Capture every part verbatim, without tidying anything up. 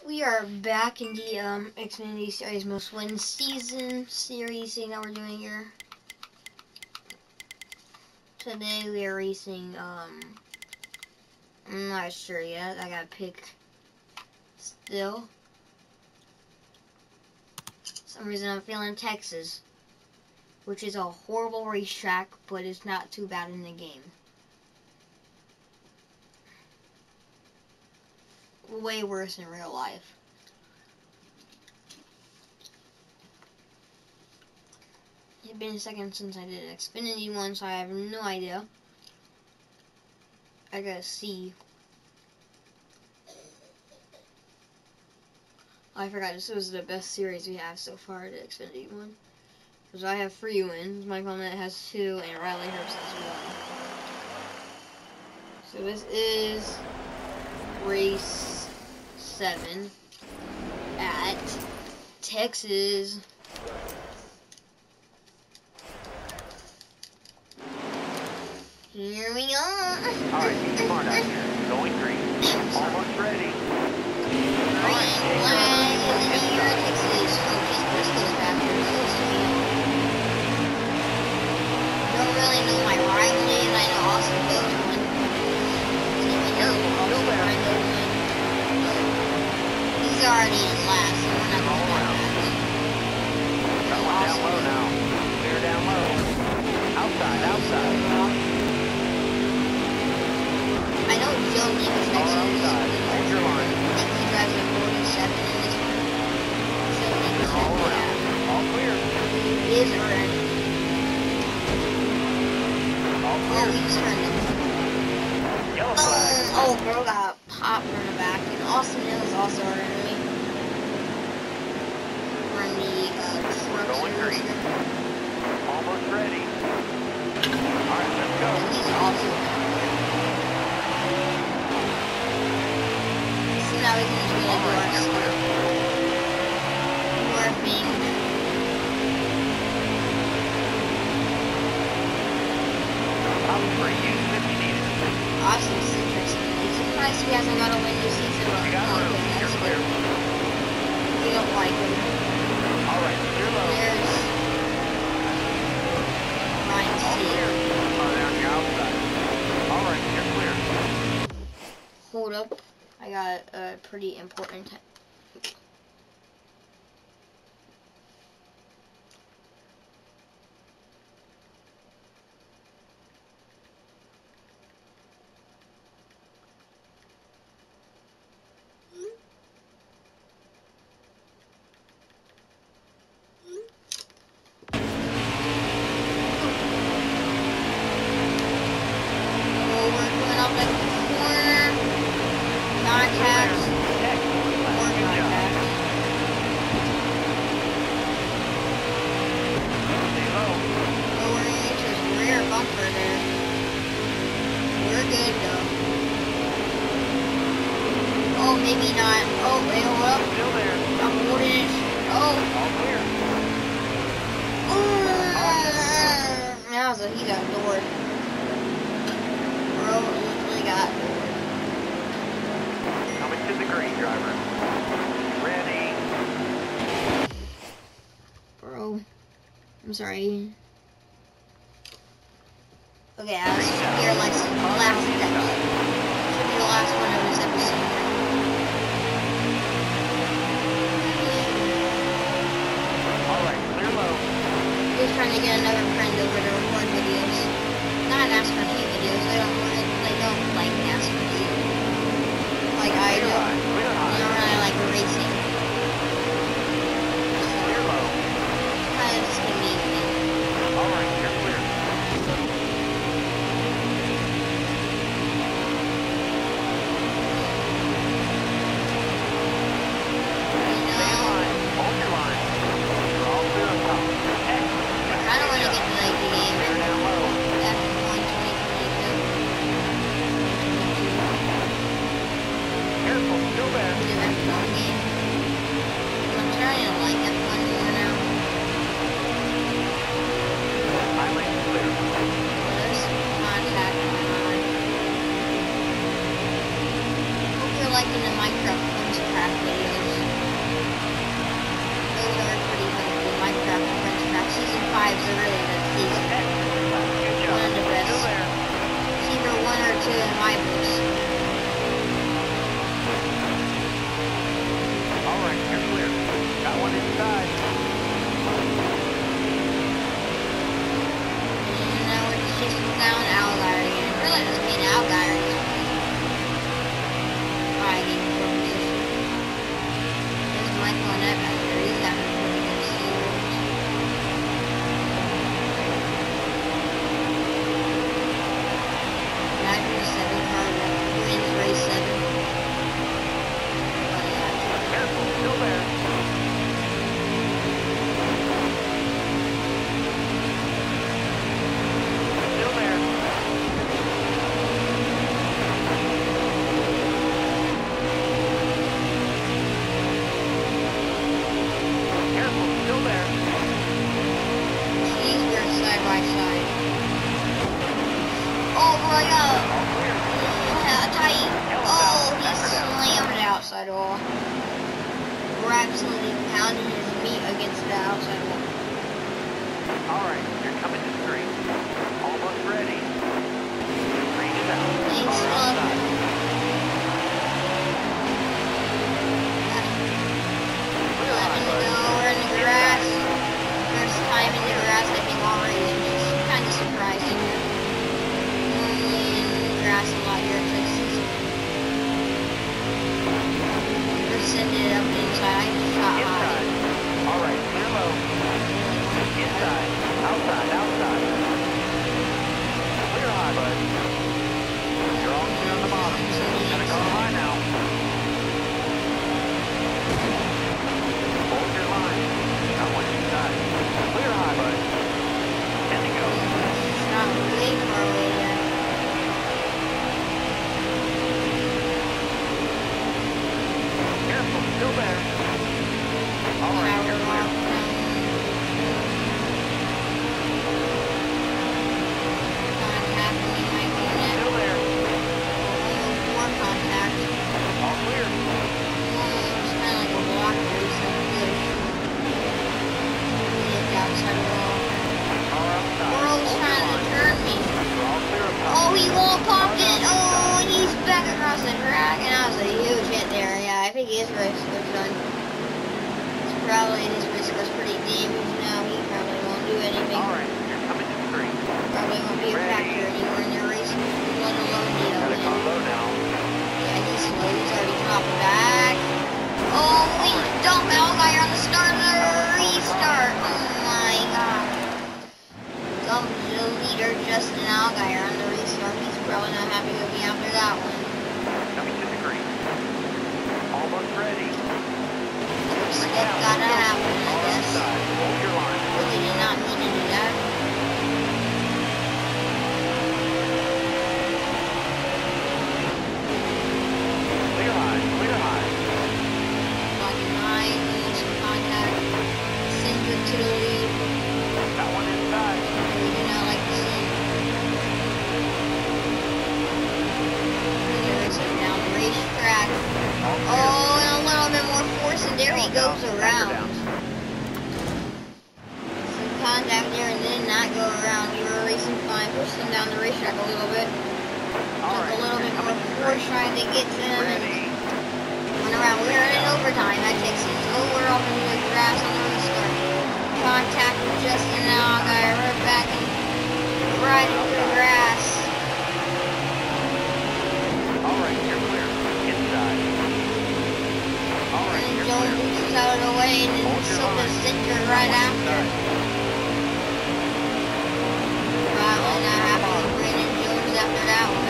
We are back in the um, Xfinity Series Most Win Season series thing that we're doing here. Today we are racing, um, I'm not sure yet, I gotta pick still. For some reason I'm feeling Texas, which is a horrible racetrack, but it's not too bad in the game. Way worse in real life. It's been a second since I did an Xfinity one, so I have no idea. I gotta see. Oh, I forgot, this was the best series we have so far, the Xfinity one. Because I have three wins, my opponent has two, and Riley Herbst has one. So this is race seven at Texas. Here we go. Alright, be smart out here. Going green. Almost ready. Green flag in the air, Texas. Oh, geez, Bristol's back here. Close to me. Don't really know my rivalry, and I know Austin goes one. I know Austin Ryan goes one. He's already in last, so we're not going to that match. That one down low now. Clear down low. Outside, outside. I know Joe Nick is next to me. Hold your line. I think he drives a forty-seven in this one. Joe Nick is All next around. to All clear. He is already. All Oh, clear. we just turned it. Yellow flag. Oh, oh, bro got popped from the back. And Austin Hill is also our enemy. From the uh, truck Going series. green. Almost ready. Alright, let's go. And he's also our enemy. So now we can just really do our Alright, you're clear. morphing. I'm free. Use it if you need it. Austin Citrus. I'm surprised he hasn't got a win this season. You got Oh, room. okay, You're that's clear. good. We don't like him. Alright, clear low. There's Ryan All C. clear. Oh, down your outside. Alright, you're clear. Hold up. I got a pretty important. Maybe not. Oh, wait, hold up. Still there. I'm holding it. Oh. All clear. Ooh. That was a, he got doored. Bro literally got doored. Coming to the green, driver. Ready. Bro. I'm sorry. Okay, I was here like some last second. Should be the last one of this episode. Just trying to get another friend over to record videos. Not NASCAR T V videos. They don't really, they don't like NASCAR T V. Like I do. They don't really like racing. Clear low. It's kind of just gonna be me. Alright, you're clear. You know, Hold your line. You're all clear on top. I don't want to get liking the Minecraft Friends Craft videos. Those are pretty helpful. Minecraft Friends Craft Season five is really the season. One of the best. It's either one or two in my books. Alright, you're clear. Got one inside. And now we're just chasing down Outlier again. Really doesn't mean Outlier is fighting for position. There's Michael and Ed back there. He's having a pretty good series. nine seven car wins race seven. Careful, still there. Still there. Careful, still there. Jeez, we're side by side. Oh my god! All clear. Yeah, tight. Oh, he slammed the outside wall. We're absolutely pounding his meat against the outside wall. Alright, you're coming to three. Almost ready. Green is out. Thanks, Car love. outside. Clear Eleven to high, go. bud. We're in the grass. First time in the grass, I think, already, which is kind of surprising. Normally in the grass a lot here, Texas. We're sending it up inside. I just shot high. Inside. Alright, clear low. Inside. Outside, outside. Clear high, bud. You're all clear on the bottom. Got a car high now. Hold your line. Got one inside. Clear high, bud. And to go. It's not way far away there. Careful, still there. Alright, you're clear. Still there. All clear. Car outside. Hold your line. You're all clear up top. Oh, he wall popped it. Oh, he's back across the track, and that was a huge hit there. Yeah, I think his race was done. It's probably his race was pretty damaged now. He probably won't do anything. Alright, you're coming to three. Probably won't be a Ready. factor anymore in the race, let alone be a Got a car win. low now. Yeah, he's slow. He's already dropping back. Oh, we dumped Outlier on the start of the restart. Oh my god. Dumped the leader, Justin Outlier, on the restart. He's probably not happy with me after that one. Coming to the green. Almost ready. Stuff gotta happen, I Car guess. outside. Hold your line. Really did not mean to do that. Clear high. Clear high. Blocking high, doing some contact. Send good to the lead. Got one inside. We do not like to see. There's him down the racetrack. All clear. Oh, and a little bit more force, and there he goes Down, around. down. Some contact there and did not go around. You were racing fine, pushed him down the racetrack a little bit. Took Alright, a little you're bit more coming to force three. trying to get to him. And Ready. went around. We are in overtime. That takes us over off into the grass on the restart. Contact with Justin Allgaier. We're back and right into the grass. Alright, you're clear. Inside. Alright, And you're Jones clear. moves out of the way, and then Hold your so does line. Center right Got one after. inside. Probably not happy with Brandon Jones after that one.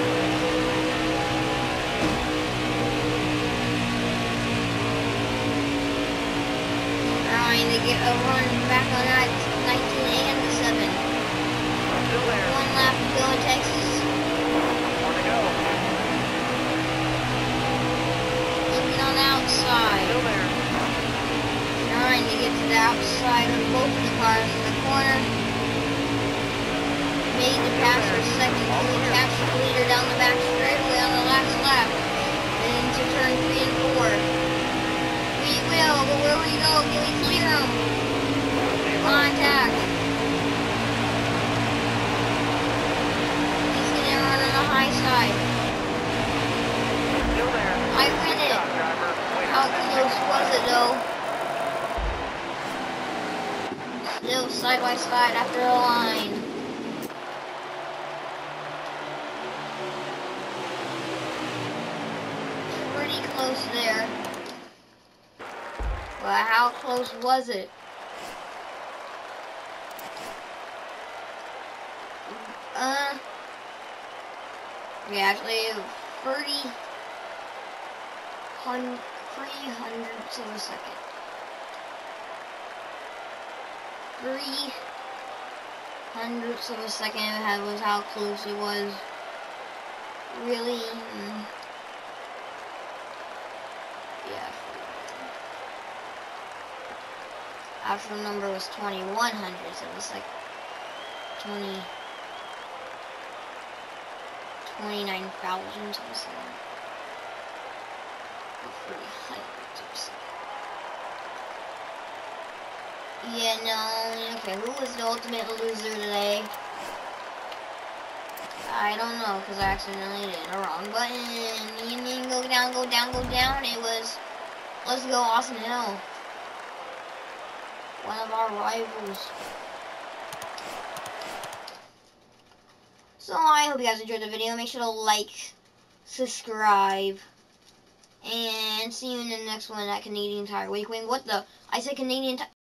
Trying to get a run back on that nineteen and seven. Still there. One lap to go in Texas. More to go. Looking on the outside. Still there. Trying to get to the outside of both of the cars in the corner. Made the pass for second. He captured the leader down the back straightaway on the last lap. Into I win it. How close was it though? Still side by side after the line. Pretty close there. But how close was it? Uh, yeah, actually, thirty, three hundredths of a second. Three hundredths of a second that was how close it was. Really? Mm. Yeah. Actual number was twenty-one hundredths of a second. twenty. twenty-nine thousandths of a second. Or three hundredths of a second. Yeah, no, okay, who was the ultimate loser today? I don't know, because I accidentally did a wrong button. You mean go down, go down, go down? It was, let's go Austin Hill. One of our rivals. So I hope you guys enjoyed the video. Make sure to like, subscribe, and see you in the next one at Canadian Tire. Wait, wait, what the? I said Canadian Tire.